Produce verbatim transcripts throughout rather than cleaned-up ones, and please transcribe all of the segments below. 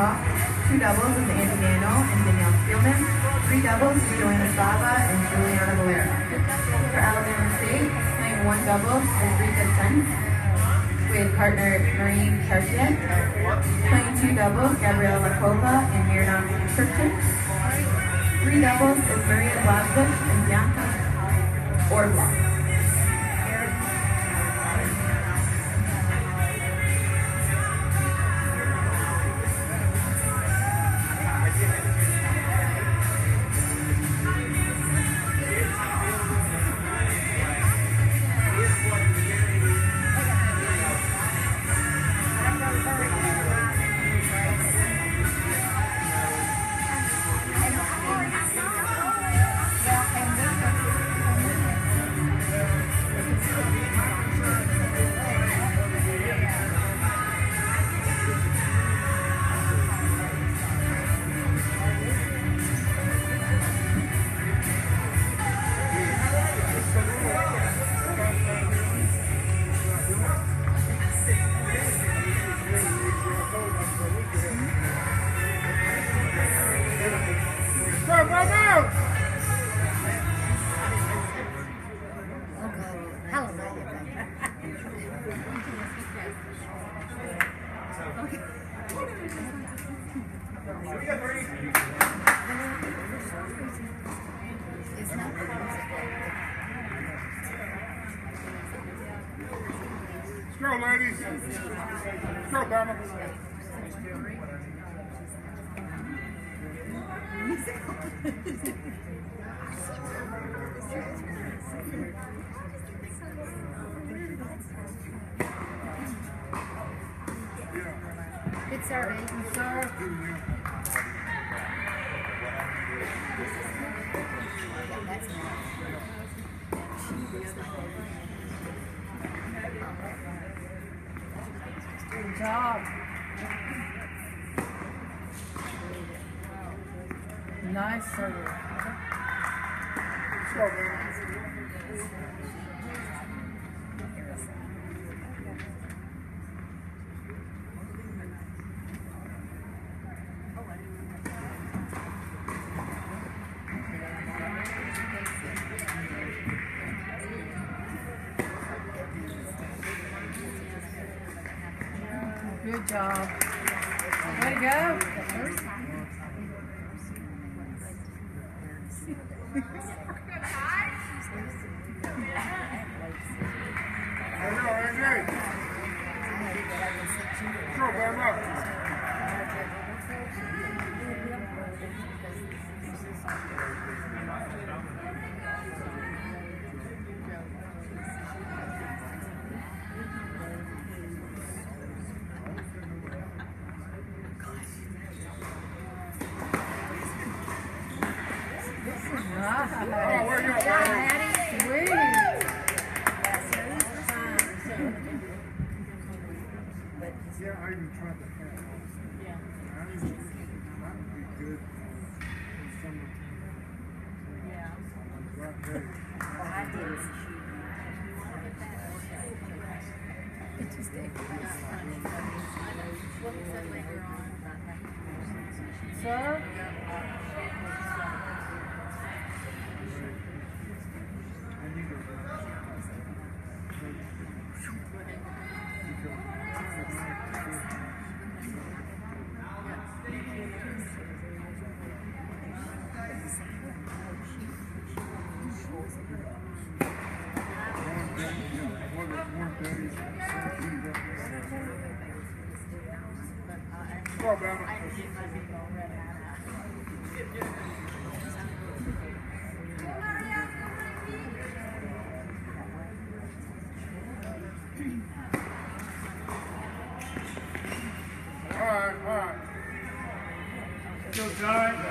Hawk. Two doubles is Andy Daniel and Danielle Spielman. Three doubles is Joanna Saba and Juliana Valera. For Alabama State, playing one double is Rika Sens with partner Marie Chartier. Playing two doubles, Gabriela Lacopa and Mirna Kirchhoff. Three doubles is Maria Blasbush and Bianca Orloff. Let's go, ladies. Let's go, Bama. Good serving. Good serve. That's nice. Good job. Nice serve. Let's go, man. Good job. Way to go. Oh, where you at? Sweet. Yeah, I even tried to have. Yeah. I even, that would be good in summer. Yeah. Right there. Well, I did. It just gave me what was that later on? Sir? Go, Bama. All right, all right. Go, Ty.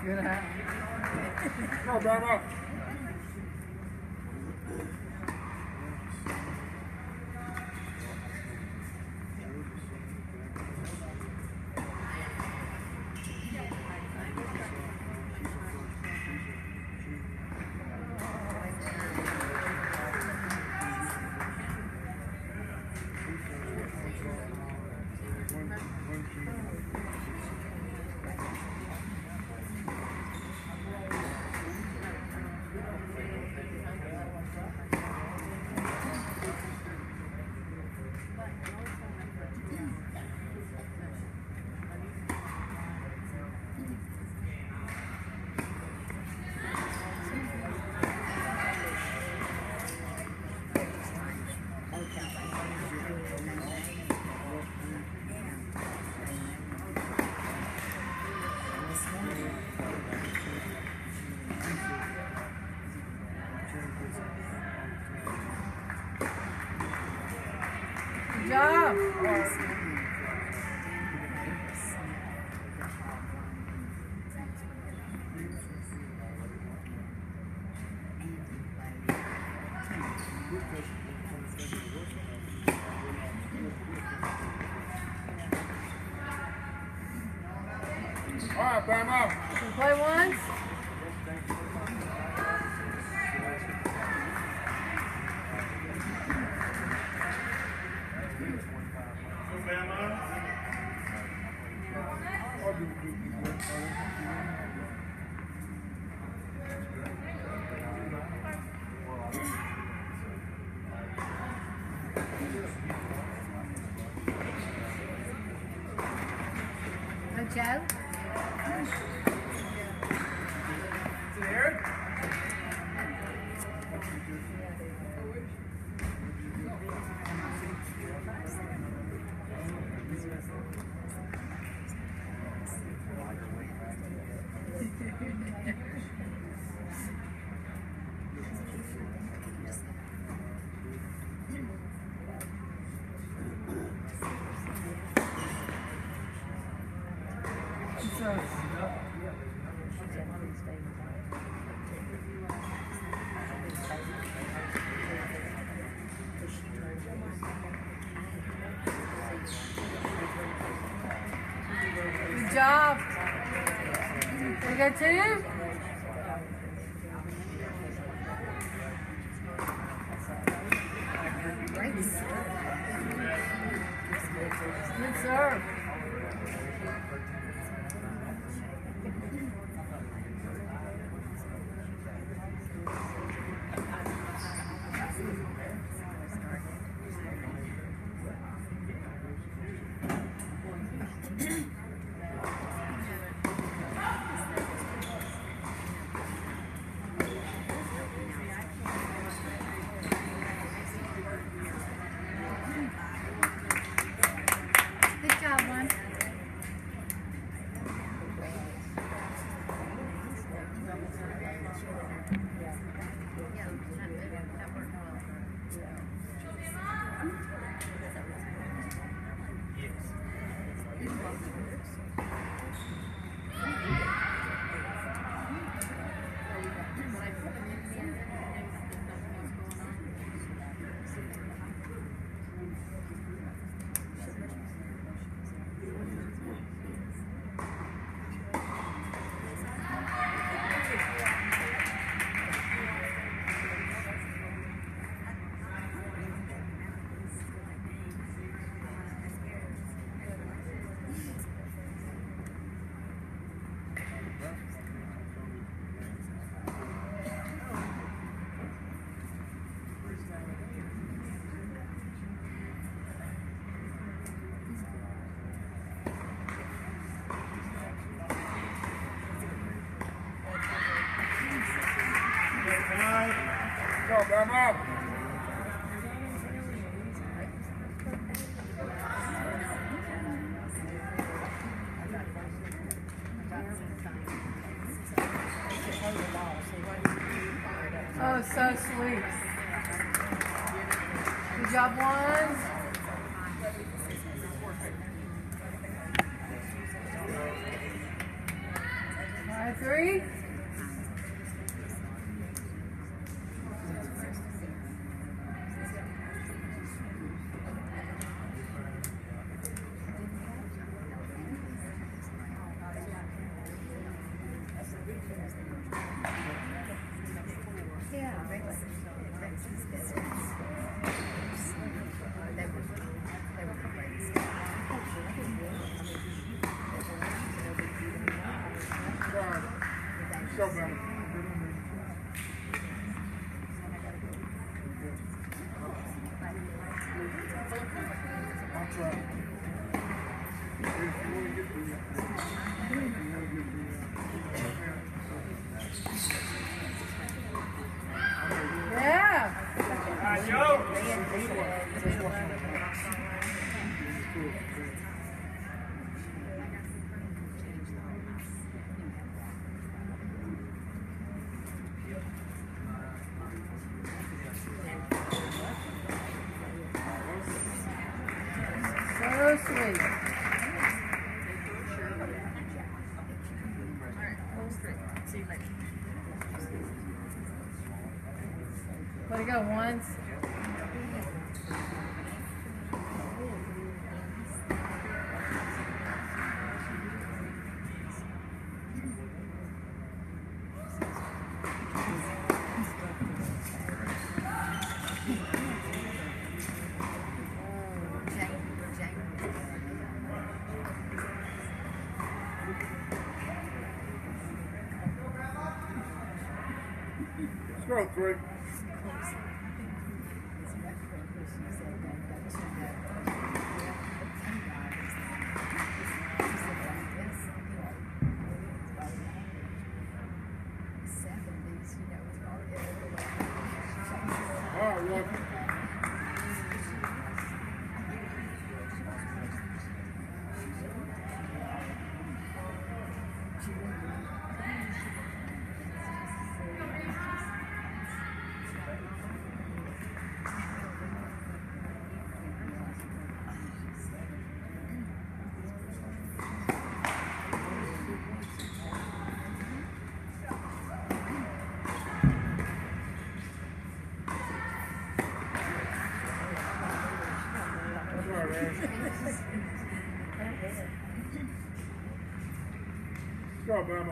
gonna Come on, Bama. Good job. All right, Bama. Can play once? Go, Joe. Good job. We got two. Good serve. Good job, one. Go, Bama. Oh, so sweet. Good job, one. Five, three. Go, man. I'll try. If you want to get the, if you want to get the, Yeah. So sweet. Way to go, ones. let's go, three. All right, one. Go, Bama.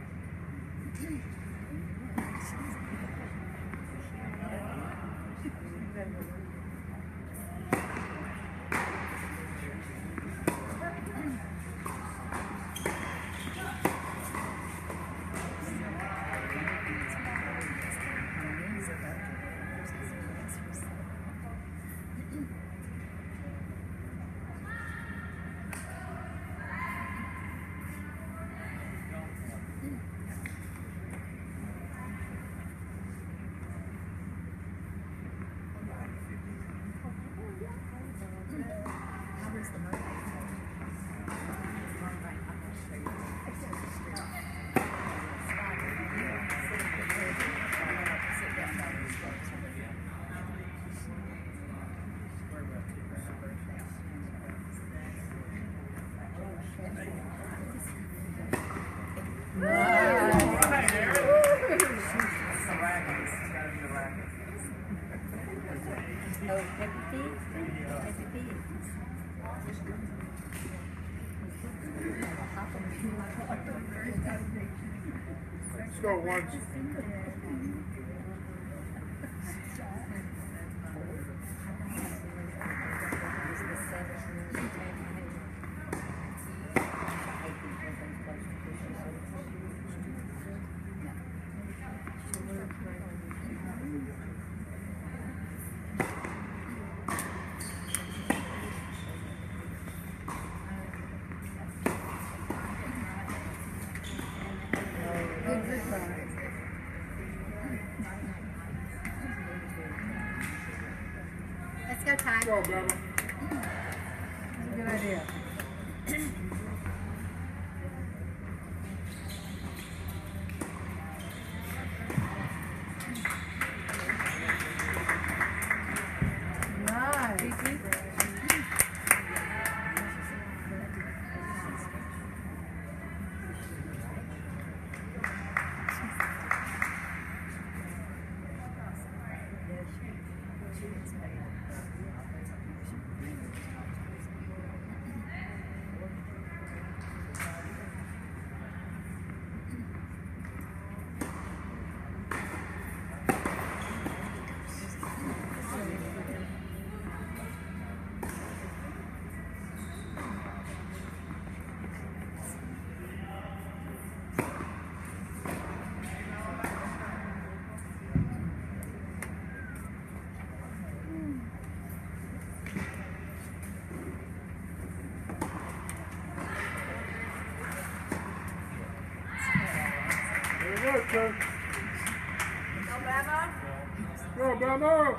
Oh, happy feet? Happy feet. Let's go, once. Let's go, Ty. Go, Bama. Good idea. Nice. coach. Go, Bama. Go, Bama.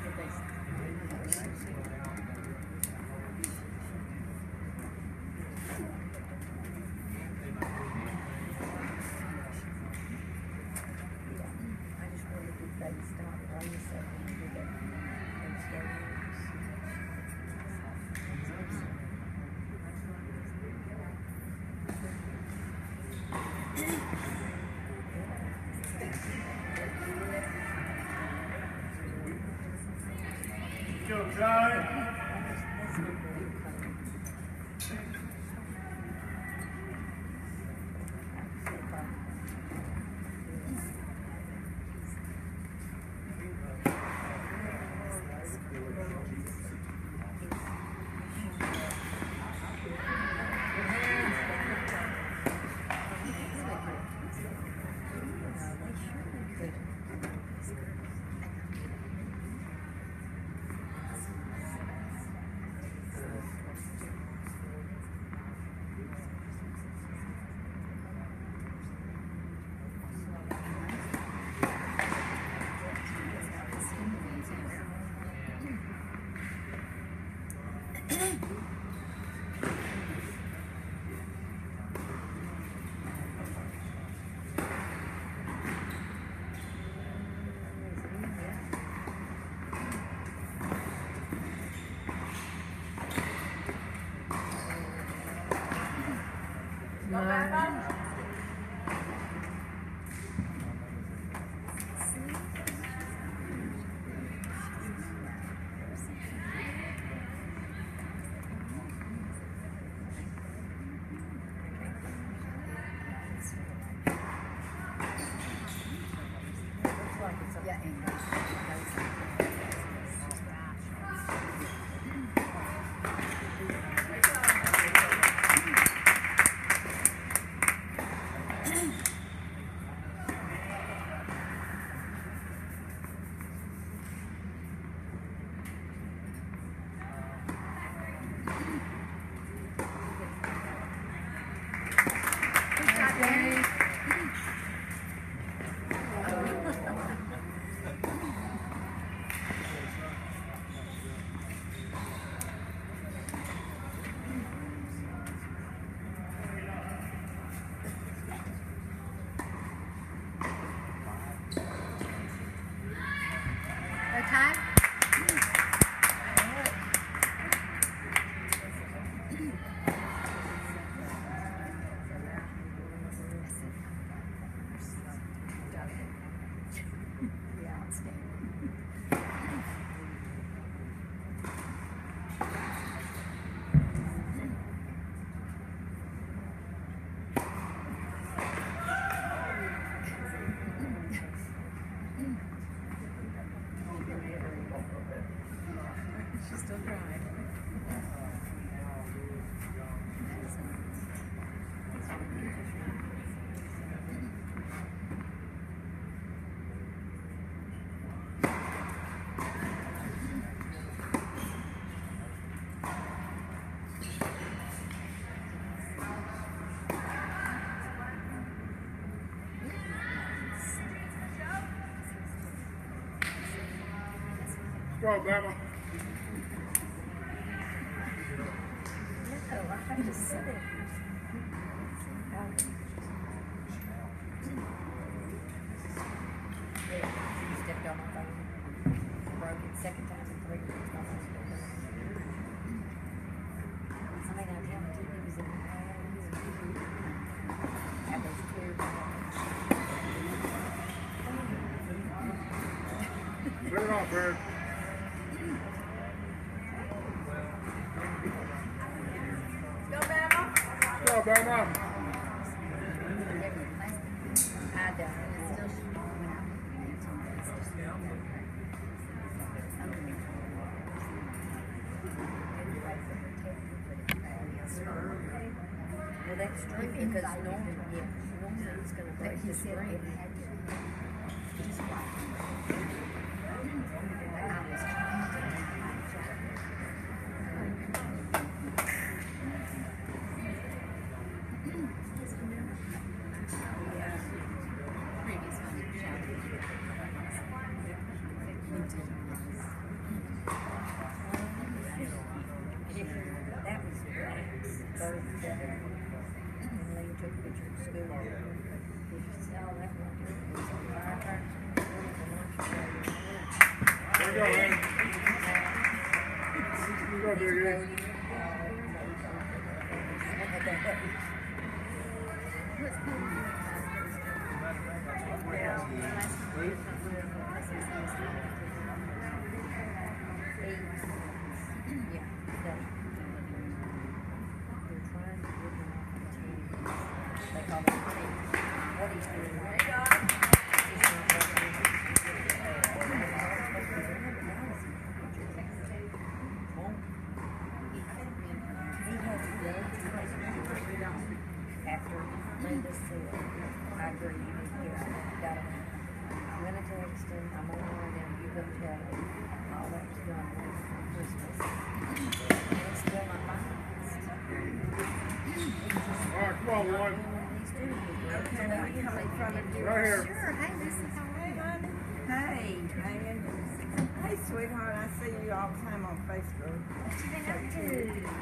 Go, Ty. Go, Bama. No, I just said it. Stepped on my phone. Broke it second time in three weeks. I mean, I can't believe he was in the had those clear Put it on, Bird. Go, Bama. Go, Bama. I don't. It's still well, that's true because normally, yeah, normally it's going to break the screen. thirty-seven. And Lee took a picture at school. Did you see all that one? It was on fire trucks. There you go, man. You go, Biggie. After Linda said, I agree, you need to get out. Got him. I'm gonna text him, I'm on the way down, you go tell him. All that was done for Christmas. And it's still not licensed. All right, come on, Lloyd. Right here. Sure, hey, Lisa, how are you? Hey, man. Hey, sweetheart, I see you all the time on Facebook. What you been up to?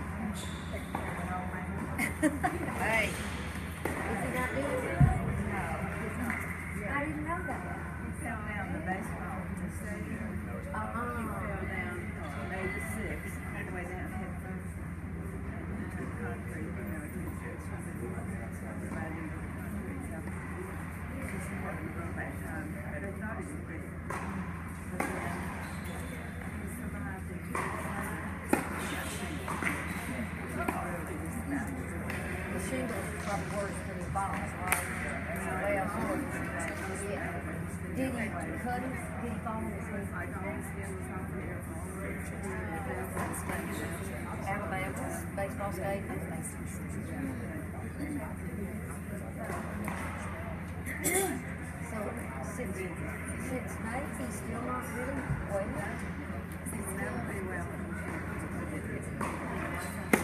Hey. Is he not doing it? No, he's not. I didn't know that. He fell down the baseball stadium. Uh-uh. He fell down on eighty-six, all the way down head first. Into the concrete, you know, he was just everybody in the concrete. So he just wanted to go back home, but I thought he was pretty. But then he survived the The shingles is probably worse than the balls, right? Well, yeah. Did he cut him? Did he fall on his head? Alabama's baseball stadium. So since since May, he's still not really well. He's never been well.